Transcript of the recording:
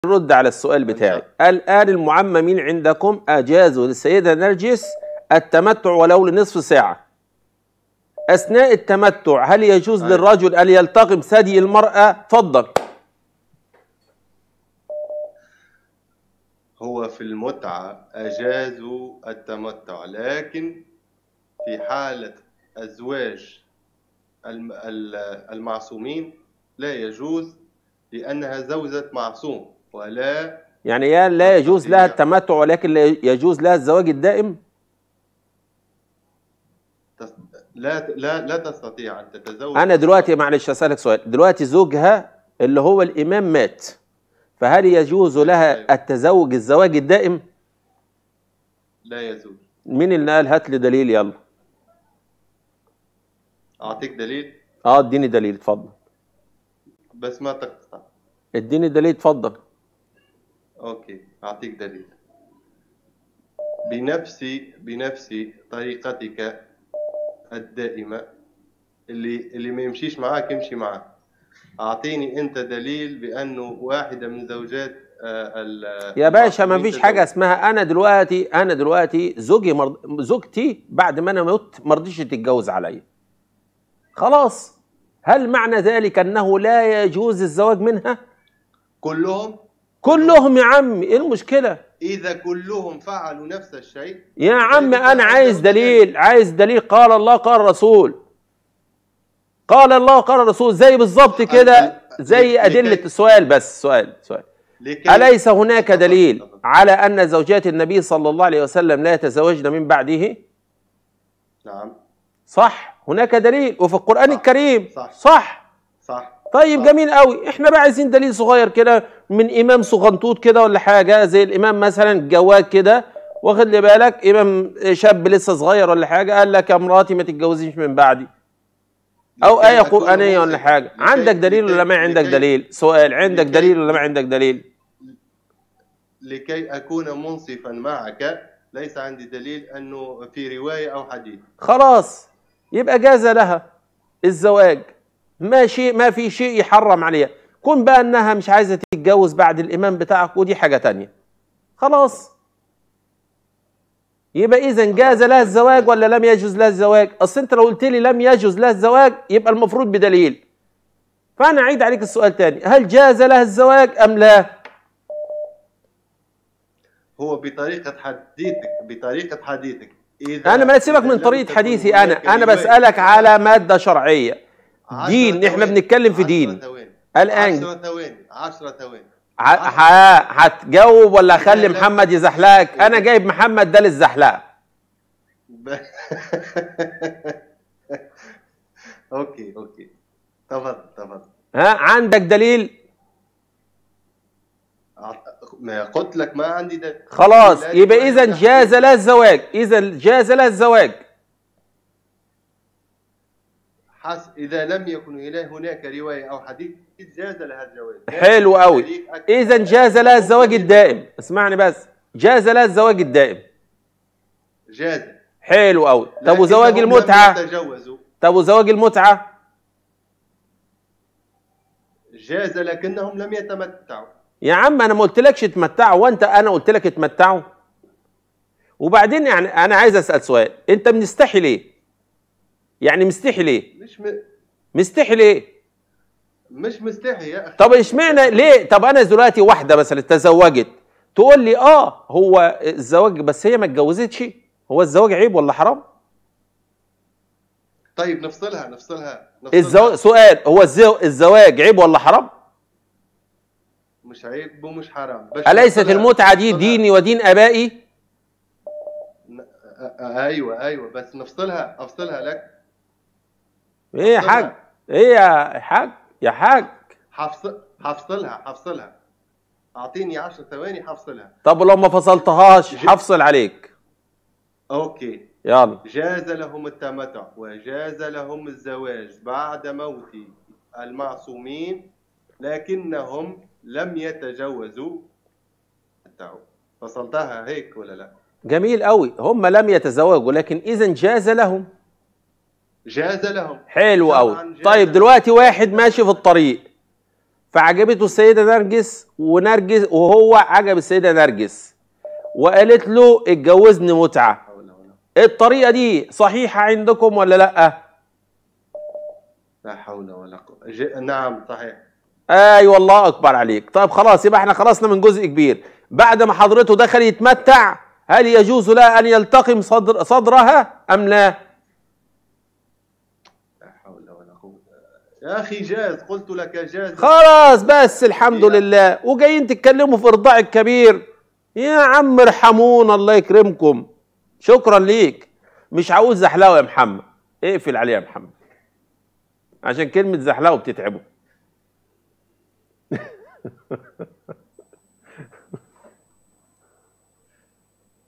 نرد على السؤال بتاعي. الآن المعممين عندكم أجازوا للسيدة نرجس التمتع ولو لنصف ساعة. أثناء التمتع هل يجوز للرجل أن يلتقم ثدي المرأة؟ تفضل. هو في المتعة أجازوا التمتع، لكن في حالة أزواج المعصومين لا يجوز، لأنها زوجة معصوم ولا يعني لا يجوز لها التمتع ولكن لا يجوز لها الزواج الدائم؟ لا تستطيع أن تتزوج. أنا دلوقتي معلش أسألك سؤال، دلوقتي زوجها اللي هو الإمام مات، فهل يجوز لها التزوج الزواج الدائم؟ لا يجوز. مين اللي قال؟ هات لي دليل يلا. أعطيك دليل؟ اديني دليل اتفضل. بس ما تقطع. اديني دليل اتفضل. اوكي أعطيك دليل. بنفس طريقتك الدائمة، اللي ما يمشيش معاك يمشي معاك. أعطيني أنت دليل بأنه واحدة من زوجات يا باشا ما فيش حاجة اسمها أنا دلوقتي زوجتي بعد ما أنا مت ما رضيش تتجوز عليا. خلاص، هل معنى ذلك أنه لا يجوز الزواج منها؟ كلهم يا عم، إيه المشكلة؟ إذا كلهم فعلوا نفس الشيء يا عم أنا عايز دليل قال الله قال الرسول. قال الله قال الرسول زي بالظبط كده، زي أدلة السؤال. بس سؤال أليس هناك دليل على أن زوجات النبي صلى الله عليه وسلم لا يتزوجن من بعده؟ نعم صح، هناك دليل وفي القرآن الكريم. صح. طيب جميل قوي. احنا بقى عايزين دليل صغير كده من إمام صغنطوط كده ولا حاجة، زي الإمام مثلا الجواد كده، واخد لي بالك، إمام شاب لسه صغير ولا حاجة، قال لك يا مراتي ما تتجوزيش من بعدي، أو آية قرآنية ولا حاجة. عندك دليل ولا ما عندك دليل؟ سؤال، عندك دليل ولا ما عندك دليل؟ لكي أكون منصفا معك، ليس عندي دليل أنه في رواية أو حديث. خلاص، يبقى جاز لها الزواج، ما في شيء يحرم عليها. كون بقى أنها مش عايزة تتجوز بعد الإمام بتاعك ودي حاجة تانية. خلاص، يبقى إذا جاز لها الزواج ولا لم يجوز لها الزواج؟ أصل أنت لو قلت لي لم يجوز لها الزواج يبقى المفروض بدليل. فأنا أعيد عليك السؤال تاني، هل جاز لها الزواج أم لا؟ هو بطريقة حديثك. أنا ما سيبك من طريقة حديثي، أنا بسألك على مادة شرعية، دين. إحنا بنتكلم في دين الآن. 10 ثواني. هتجاوب ولا أخلي محمد يزحلقك؟ أنا جايب محمد ده للزحلقة. أوكي تفضل. عندك دليل؟ ما قلت لك ما عندي دليل. خلاص، يبقى إذا جاز لها الزواج. إذا لم يكن هناك رواية أو حديث جاز لها الزواج. حلو قوي. إذا جاز لها الزواج الدائم. اسمعني بس، جاز لها الزواج الدائم. جاز. حلو قوي. طب وزواج المتعة؟ جاز لكنهم لم يتمتعوا. يا عم أنا ما قلتلكش اتمتعوا، أنا قلت لك اتمتعوا. وبعدين يعني أنا عايز أسأل سؤال، أنت مستحي ليه؟ يعني مستحي ليه؟ مستحي ليه؟ مش مستحي يا أخي. طب اشمعنى ليه؟ طب أنا دلوقتي واحدة مثلا تزوجت، تقول لي هو الزواج بس هي ما اتجوزتش، هو الزواج عيب ولا حرام؟ طيب نفصلها. سؤال، هو الزواج عيب ولا حرام؟ مش عيب ومش حرام. أليست المتعة دي ديني ودين آبائي؟ أيوة بس أفصلها لك. إيه يا حاج؟ إيه يا حاج؟ حفصلها. أعطيني 10 ثواني حفصلها. طب ولو ما فصلتهاش حفصل عليك. أوكي يلا. جاز لهم التمتع وجاز لهم الزواج بعد موت المعصومين، لكنهم لم يتجوزوا. فصلتها هيك ولا لا؟ جميل قوي. هم لم يتزوجوا لكن إذا جاز لهم. جاز لهم. حلو قوي. طيب دلوقتي واحد ماشي في الطريق فعجبته السيدة نرجس، ونرجس وهو عجب السيدة نرجس وقالت له اتجوزني متعة. الطريقة دي صحيحة عندكم ولا لأ؟ لا حول ولا قوة. نعم صحيح. ايوه الله اكبر عليك. طيب خلاص، يبقى احنا خلصنا من جزء كبير. بعد ما حضرته دخل يتمتع، هل يجوز له ان يلتقم صدرها ام لا؟ لا حول ولا قوة. يا اخي جاز، قلت لك جاز. خلاص بس الحمد لله. وجايين تتكلموا في ارضاع الكبير؟ يا عم ارحمونا الله يكرمكم. شكرا ليك. مش عاوز زحلقه يا محمد، اقفل عليه يا محمد، عشان كلمة زحلقه بتتعبه.